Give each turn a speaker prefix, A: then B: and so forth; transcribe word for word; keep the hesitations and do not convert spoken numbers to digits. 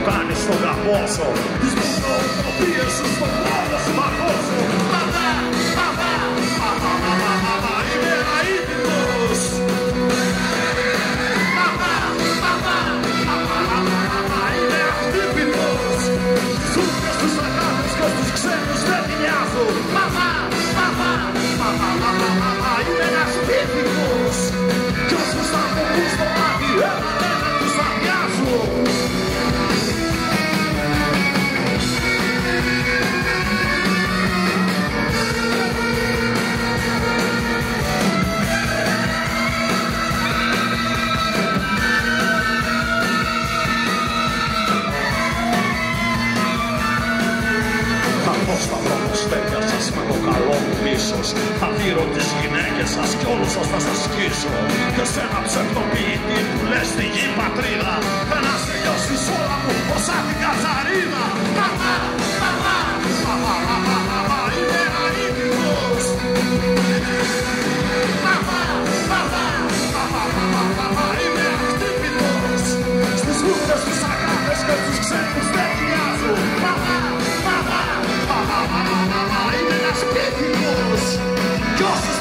A: κάνεις τον καμπόσο. Τις μονοτοπίες σου στον πόλο σου παγώσω. Μαμά, μαμά, μαμά, μαμά, μαμά, είμαι αείμνητος. Μαμά, μαμά, μαμά, μαμά, μαμά, είμαι αχτύπητος. Τις ούκες τους αγάπες και στους ξένους δεν τη νοιάζω. Μαμά, μαμά, μαμά, μαμά, μαμά, είμαι ένας πίθηκος. Κι όσους θα μου πούν στο μάτι, ένα-ένα τους αδειάζω. Στα προμοστέρια σας με το καλό μου μίσος θα δείρω τις γυναίκες σας κι όλους σας θα σας σκίσω. Και σ' ένα ψευτοποιητή που λες στη γη πατρίδα θα να σε λιώσεις όλα μου ως την κατσαρίδα. Μαμά, μαμά, μαμά, μαμά, μαμά, είμαι αείμνητος. Μαμά, μαμά, μαμά, μαμά, μαμά, είμαι αχτύπητος. Στις ούτες τους αγάπες και τους ξένους δεν νοιάζω. Μαμά, μαμά, μαμά, μαμά, μαμά, είμαι ένας πίθηκος. Κι όσους